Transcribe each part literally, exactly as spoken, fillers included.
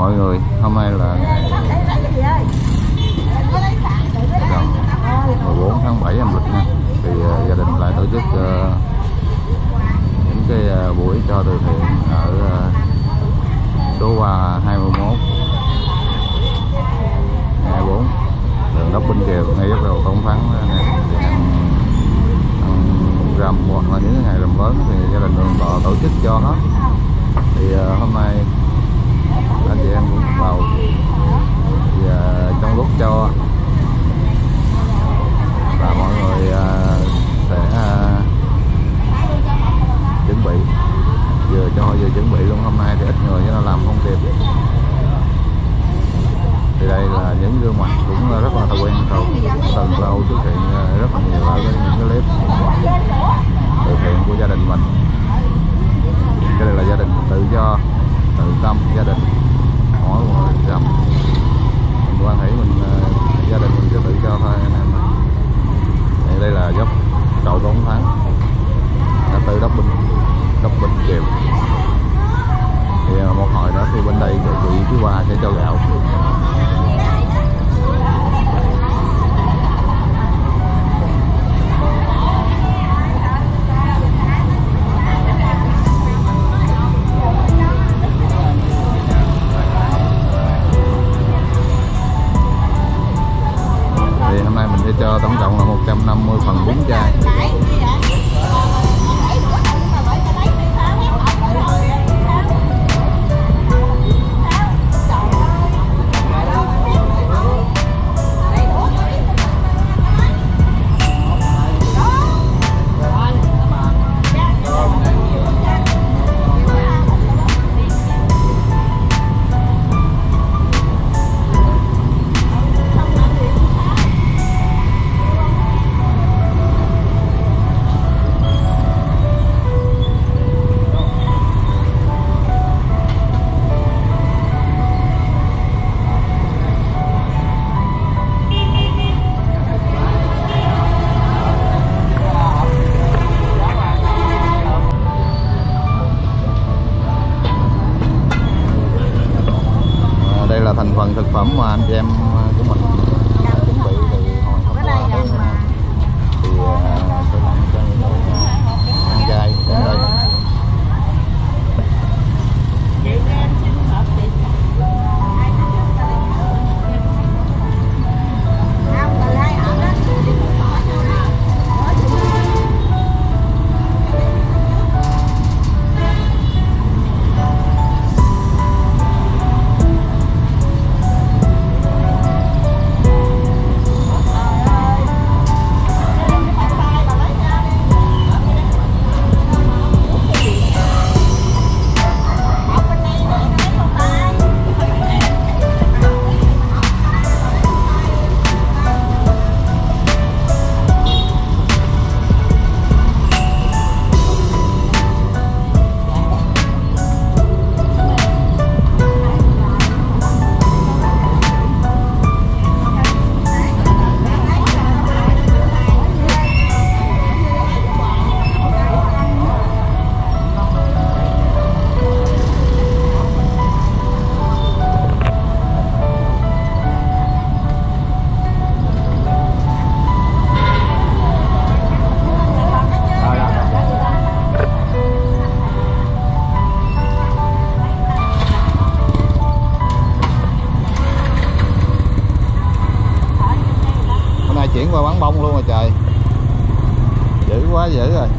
mọi người, hôm nay là ngày mười bốn tháng bảy âm lịch nha. Thì uh, gia đình lại tổ chức uh, những cái uh, buổi cho từ thiện ở uh, số Hoa hai mươi mốt hai mươi bốn đường Đốc Binh Kiều, ngay góc đầu Tôn Thắng nè. Rằm hoặc là những ngày rằm lớn thì gia đình Đường Bò tổ chức cho hết. Thì uh, hôm nay anh chị em cũng vào và trong lúc cho là mọi người uh, sẽ uh, chuẩn bị vừa cho vừa chuẩn bị luôn. Hôm nay thì ít người cho nên làm không kịp. Thì đây là những gương mặt cũng rất là quen thuộc, từng lâu xuất hiện rất là nhiều ở những cái clip từ thiện của gia đình mình. Cái này là gia đình tự do, tự tâm gia đình, mỗi người trăm mình quan hệ mình uh, gia đình mình sẽ tự do thôi anh em. Thì đây là dốc cầu Tôn Thắng, đã từ Đốc Binh Đốc Binh Kiều. Thì uh, một hồi nữa thì bên đây chị thứ ba sẽ cho gạo. Cho tổng cộng là một trăm năm mươi phần bún chai. Thành phần thực phẩm mà anh chị em của mình chuẩn bị từ hồi hôm qua tới hôm nay thì sẽ làm cho những người ăn chay đến đây. Chuyển qua bán bông luôn rồi trời, dữ quá dữ rồi.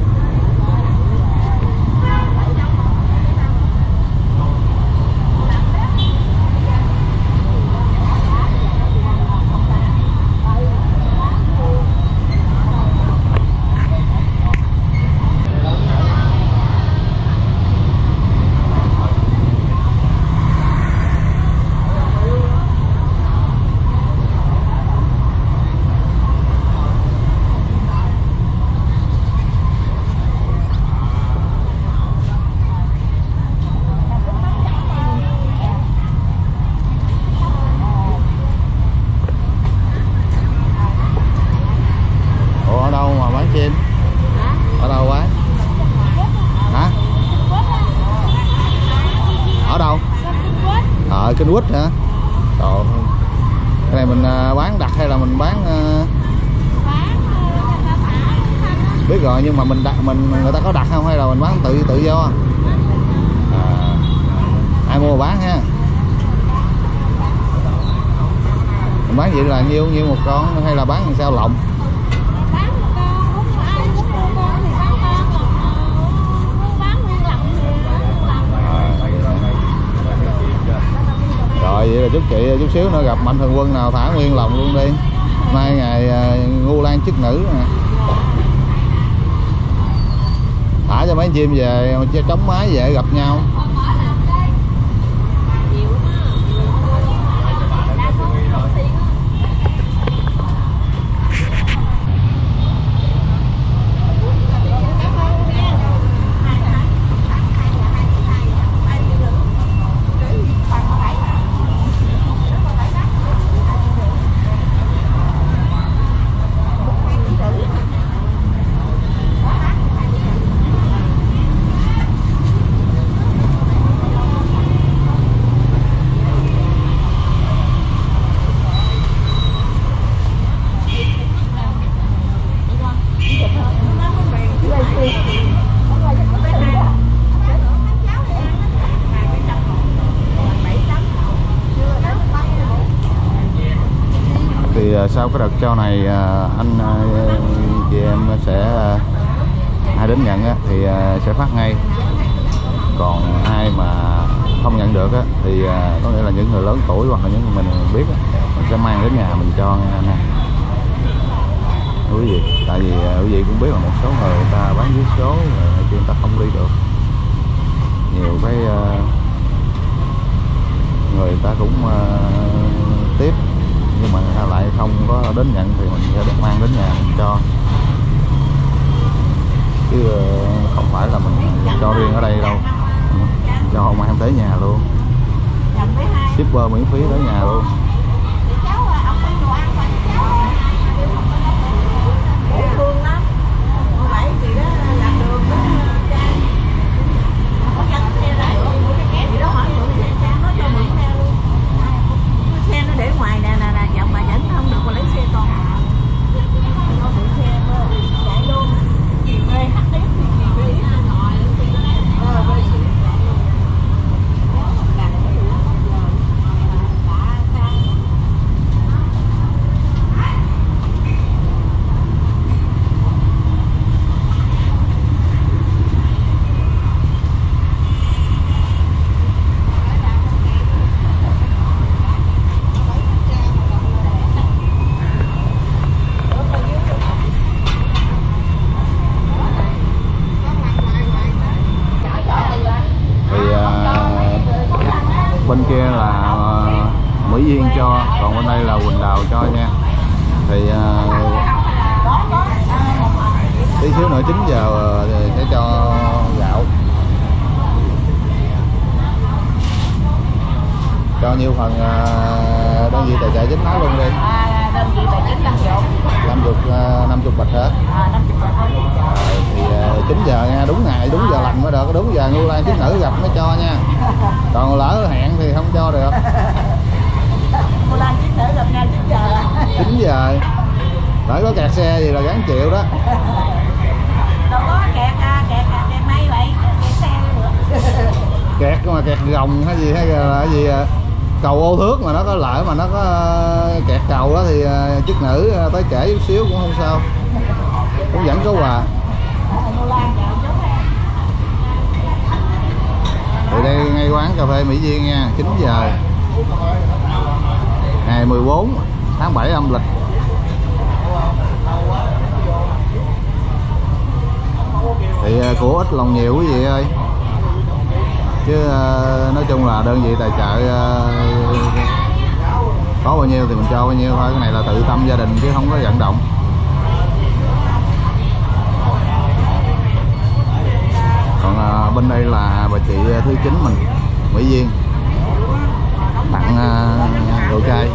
kênh quýt hả? Trời, cái này mình bán đặt hay là mình bán biết rồi, nhưng mà mình đặt mình người ta có đặt không hay là mình bán tự tự do? À, ai mua bán ha. Mình bán vậy là nhiêu nhiêu một con hay là bán làm sao lộng? Rồi vậy là chúc chị chút xíu nữa gặp Mạnh Thường Quân nào thả nguyên lòng luôn đi. Nay ngày Vu Lan chức nữ nè. Thả cho mấy chim về chống mái về gặp nhau. Sau cái đợt trao này anh chị em sẽ ai đến nhận thì sẽ phát ngay, còn ai mà không nhận được thì có nghĩa là những người lớn tuổi hoặc là những người mình biết mình sẽ mang đến nhà mình cho nè quý vị. Tại vì quý vị cũng biết là một số người, người ta bán dưới số rồi người ta không đi được, nhiều cái người ta cũng tiếp nhưng mà người ta lại không có đến nhận thì mình sẽ mang đến nhà mình cho, chứ không phải là mình cho riêng ở đây đâu, cho mang tới nhà luôn, shipper miễn phí tới nhà luôn. Bên kia là Mỹ Duyên cho, còn bên đây là Quỳnh Đào cho nha. Thì tí xíu nữa chín giờ thì sẽ cho gạo. Cho nhiêu phần đơn vị tài trợ chính nói luôn đi. À, đơn vị tài chính năm chục. năm chục năm chục bịch hả? À, năm chục bịch. Thì chín giờ nha, đúng ngày đúng giờ lành mới được, đúng giờ Vu Lan chức nữ gặp mới cho nha. Còn lỡ hẹn thì không cho được. Vu Lan chức nữ gặp nhau chín giờ. chín giờ. Lỡ có kẹt xe gì là gắn chịu đó. Đâu có kẹt kẹt kẹt may vậy, kẹt xe được. Kẹt mà kẹt gồng hay gì hay là cái gì cầu ô thước mà nó có lỡ mà nó có kẹt cầu đó thì chức nữ tới trễ chút xíu cũng không sao, cũng vẫn có quà. Thì đây ngay quán cà phê Mỹ Duyên nha, chín giờ ngày mười bốn tháng bảy âm lịch. Thì của ít lòng nhiều quý vị ơi, chứ nói chung là đơn vị tài trợ có bao nhiêu thì mình cho bao nhiêu thôi, cái này là tự tâm gia đình chứ không có vận động. Còn à, bên đây là bà chị thứ chín mình Mỹ Duyên tặng à, đồ chay.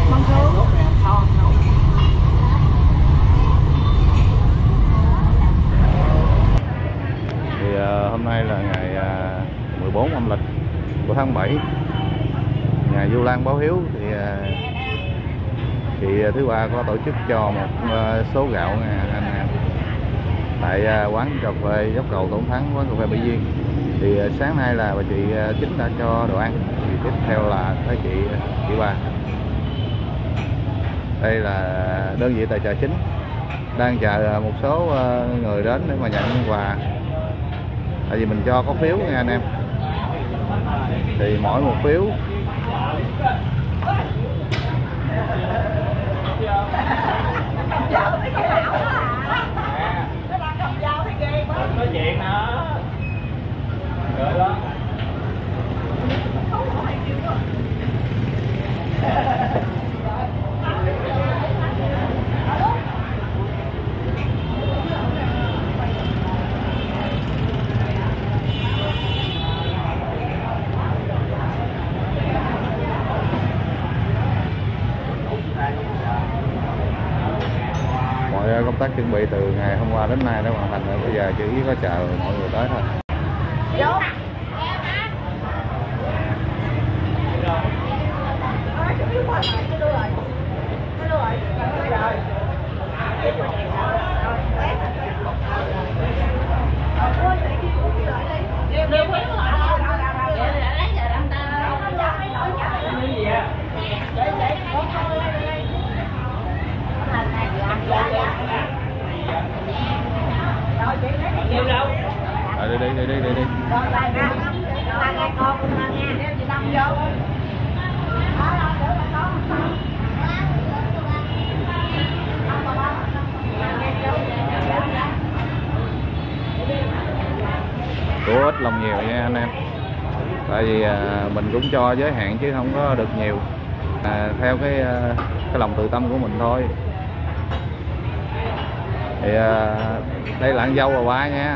Thì à, hôm nay là ngày à, mười bốn âm lịch của tháng bảy, ngày à, Vu Lan báo hiếu thì à, chị thứ ba có tổ chức cho một à, số gạo nha anh em, tại à, quán cà phê Dốc Cầu Tôn Thắng, quán cà phê Mỹ Duyên. Thì à, sáng nay là bà chị à, Chính đã cho đồ ăn, thì tiếp theo là tới chị chị ba. Đây là đơn vị tài trợ chính đang chờ một số người đến để mà nhận quà, tại vì mình cho có phiếu nha anh em, thì mỗi một phiếu nói chuyện hả? Rồi đó. Mọi công tác chuẩn bị từ ngày hôm qua đến nay đã hoàn thành rồi, bây giờ chỉ có chờ mọi người tới thôi. À, đi đi đi đi đi đi. Của ít lòng nhiều nha anh em, tại vì à, mình cũng cho giới hạn chứ không có được nhiều, à, theo cái à, cái lòng tự tâm của mình thôi. Thì à, đây là ăn dâu bà ba nha.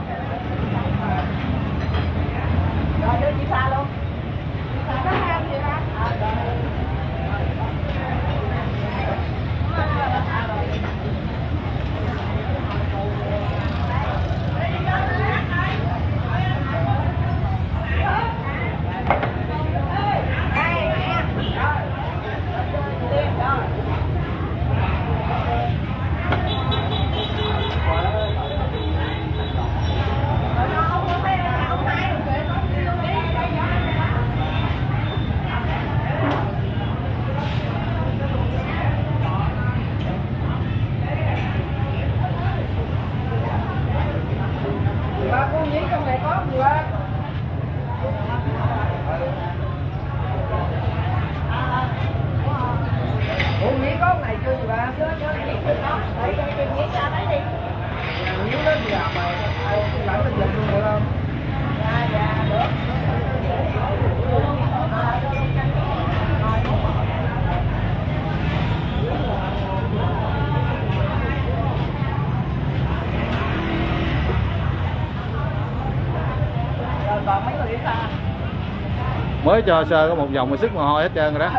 Mới cho sơ có một vòng mà sức mồ hôi hết trơn rồi đó.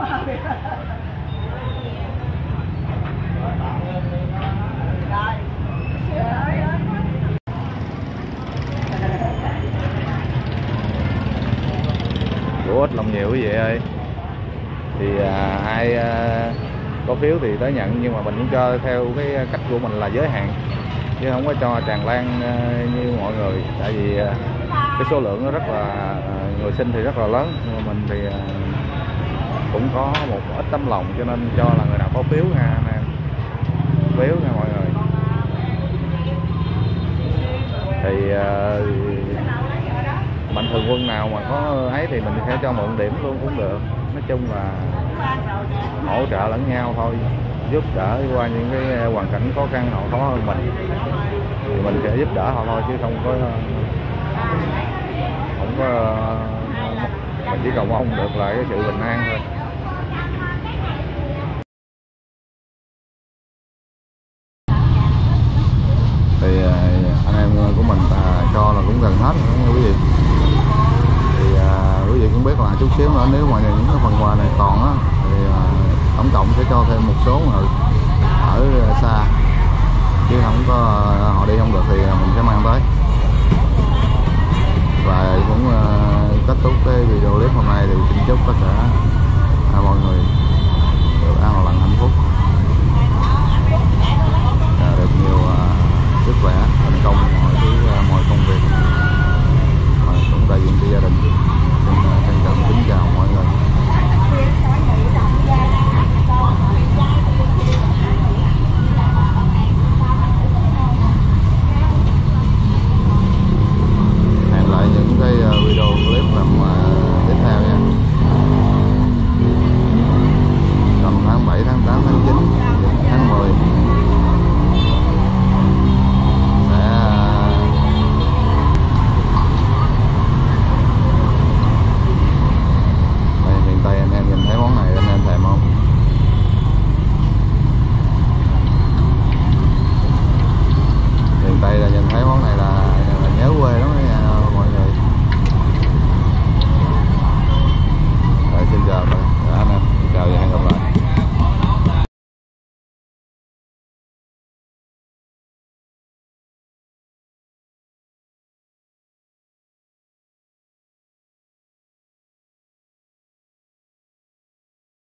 Của ít lòng nhiều quý vị ơi. Thì à, ai à, có phiếu thì tới nhận, nhưng mà mình cũng cho theo cái cách của mình là giới hạn, chứ không có cho tràn lan à, như mọi người, tại vì à, cái số lượng nó rất là à, người xin thì rất là lớn, nhưng mà mình thì à, cũng có một ít tấm lòng, cho nên cho là người nào có phiếu nha anh em, phiếu nha mọi người. Thì à, mạnh thường quân nào mà có ấy thì mình sẽ cho mượn điểm luôn cũng được. Nói chung là hỗ trợ lẫn nhau thôi, giúp đỡ qua những cái hoàn cảnh khó khăn họ khó hơn mình thì mình sẽ giúp đỡ họ thôi, chứ không có không có mình chỉ cầu mong được là cái sự bình an thôi. Thì anh em của mình à, cho là cũng gần hết rồi nha quý vị. Thì à, quý vị cũng biết là chút xíu nữa nếu mà những cái phần quà này còn á thì à, tổng cộng sẽ cho thêm một số người ở xa, chứ không có họ đi không được thì mình sẽ mang tới. Và cũng uh, kết thúc cái video clip hôm nay đây thì xin chúc tất cả à, mọi người được an lành hạnh phúc.